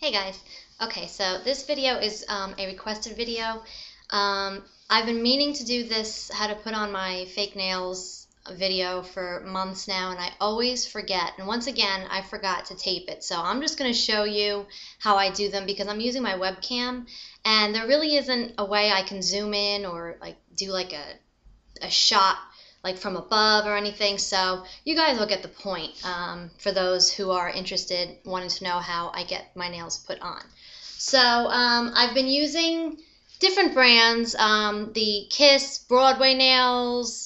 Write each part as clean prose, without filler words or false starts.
Hey guys. Okay, so this video is a requested video. I've been meaning to do this, how to put on my fake nails video for months now, and I always forget. And once again, I forgot to tape it. So I'm just going to show you how I do them because I'm using my webcam, and there really isn't a way I can zoom in or like do like a shot like from above or anything, so you guys will get the point for those who are interested, wanting to know how I get my nails put on. So I've been using different brands, the Kiss Broadway nails.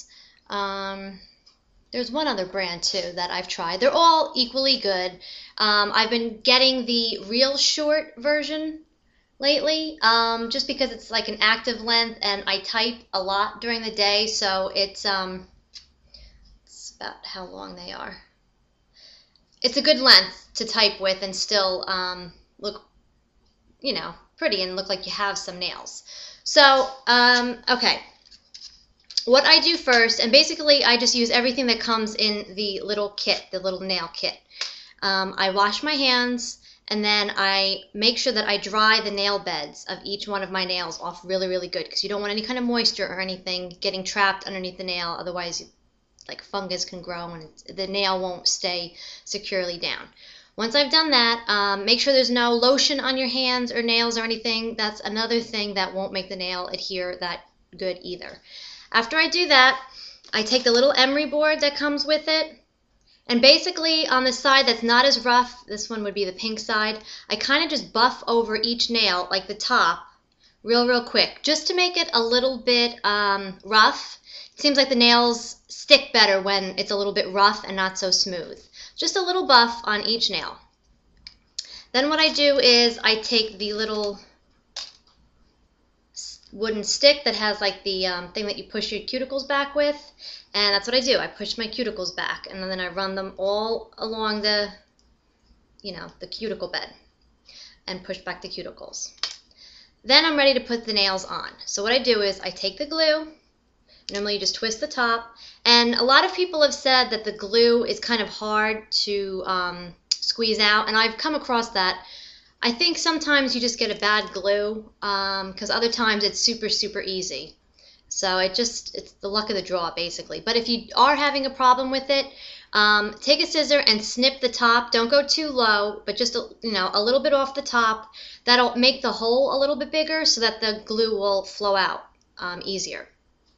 There's one other brand too that I've tried. They're all equally good. I've been getting the real short version lately, just because it's like an active length and I type a lot during the day, so it's about how long they are. It's a good length to type with and still look, you know, pretty and look like you have some nails. So, okay. What I do first, and basically I just use everything that comes in the little kit, the little nail kit. I wash my hands, and then I make sure that I dry the nail beds of each one of my nails off really, really good, because you don't want any kind of moisture or anything getting trapped underneath the nail. Otherwise, like fungus can grow and the nail won't stay securely down. Once I've done that, make sure there's no lotion on your hands or nails or anything. That's another thing that won't make the nail adhere that good either. After I do that, I take the little emery board that comes with it, and basically on the side that's not as rough, this one would be the pink side, I kind of just buff over each nail, like the top, real quick, just to make it a little bit rough. It seems like the nails stick better when it's a little bit rough and not so smooth. Just a little buff on each nail. Then what I do is I take the little wooden stick that has like the thing that you push your cuticles back with, and that's what I do. I push my cuticles back, and then I run them all along the, the cuticle bed and push back the cuticles. Then I'm ready to put the nails on. So what I do is I take the glue. Normally you just twist the top, and a lot of people have said that the glue is kind of hard to squeeze out, and I've come across that. I think sometimes you just get a bad glue, because other times it's super easy. So it's the luck of the draw, basically. But if you are having a problem with it, take a scissor and snip the top. Don't go too low, but just a little bit off the top. That'll make the hole a little bit bigger so that the glue will flow out easier.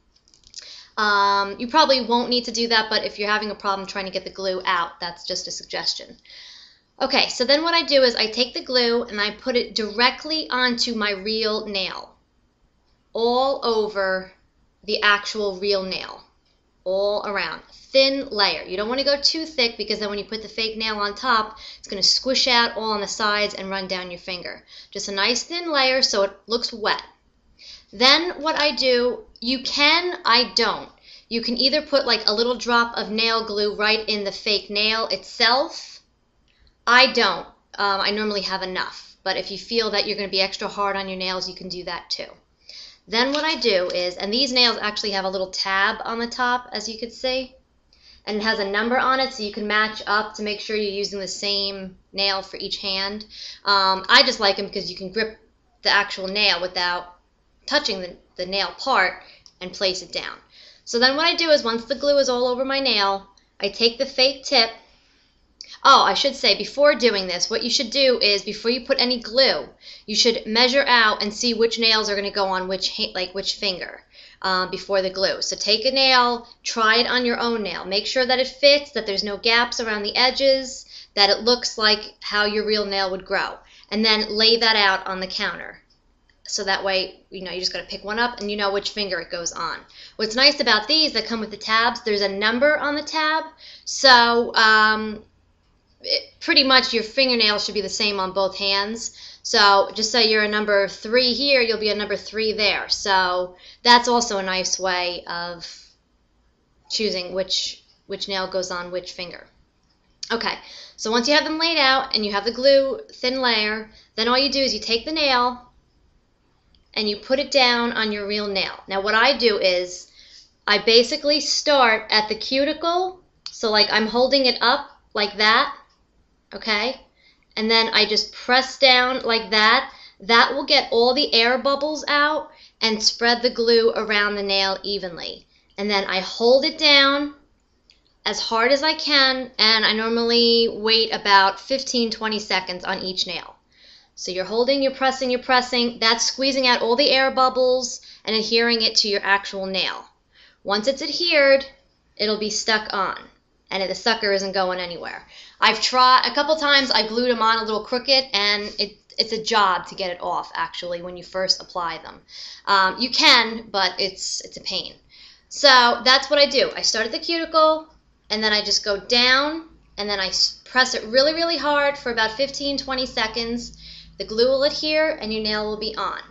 You probably won't need to do that, but if you're having a problem trying to get the glue out, that's just a suggestion. Okay, so then what I do is I take the glue and I put it directly onto my real nail, all over the actual real nail, all around, thin layer. You don't want to go too thick, because then when you put the fake nail on top, it's going to squish out all on the sides and run down your finger. Just a nice thin layer so it looks wet. Then what I do, I don't. You can either put like a little drop of nail glue right in the fake nail itself. I don't. I normally have enough. But if you feel that you're going to be extra hard on your nails, you can do that too. Then what I do is, and these nails actually have a little tab on the top, as you can see. And it has a number on it, so you can match up to make sure you're using the same nail for each hand. I just like them because you can grip the actual nail without touching the nail part and place it down. So then what I do is, once the glue is all over my nail, I take the fake tip. Oh, I should say, before doing this, what you should do is, before you put any glue, you should measure out and see which nails are going to go on which finger before the glue. So take a nail, try it on your own nail. Make sure that it fits, that there's no gaps around the edges, that it looks like how your real nail would grow. And then lay that out on the counter. So that way, you just got to pick one up and you know which finger it goes on. What's nice about these that come with the tabs, there's a number on the tab. So pretty much your fingernail should be the same on both hands. So just say you're a number 3 here, you'll be a number 3 there. So that's also a nice way of choosing which nail goes on which finger. Okay, so once you have them laid out and you have the glue thin layer, then all you do is you take the nail and you put it down on your real nail. Now what I do is I basically start at the cuticle, so like I'm holding it up like that, okay? and then I just press down like that. That will get all the air bubbles out and spread the glue around the nail evenly. And then I hold it down as hard as I can, and I normally wait about 15-20 seconds on each nail. So you're holding, you're pressing, that's squeezing out all the air bubbles and adhering it to your actual nail. Once it's adhered, it'll be stuck on, and the sucker isn't going anywhere. I've tried a couple times, I glued them on a little crooked, and it's a job to get it off actually when you first apply them. You can, but it's a pain. So that's what I do. I start at the cuticle, and then I just go down, and then I press it really, really hard for about 15-20 seconds. The glue will adhere, and your nail will be on.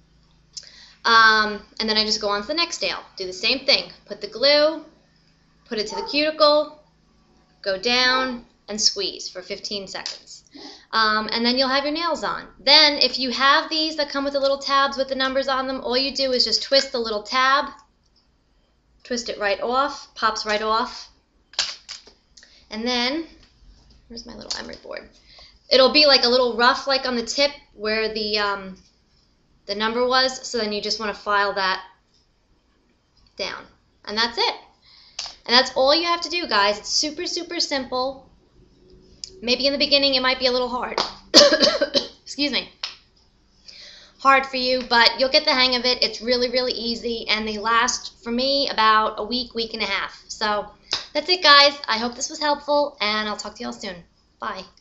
And then I just go on to the next nail. Do the same thing. Put the glue, put it to the cuticle, go down, and squeeze for 15 seconds. And then you'll have your nails on. Then if you have these that come with the little tabs with the numbers on them, all you do is just twist the little tab, twist it right off, pops right off. And then, where's my little emery board? It'll be like a little rough like on the tip where the number was, so then you just want to file that down. And that's it. And that's all you have to do, guys. It's super, super simple. Maybe in the beginning it might be a little hard. Excuse me. Hard for you, but you'll get the hang of it. It's really, really easy, and they last, for me, about a week, week and a half. So that's it, guys. I hope this was helpful, and I'll talk to y'all soon. Bye.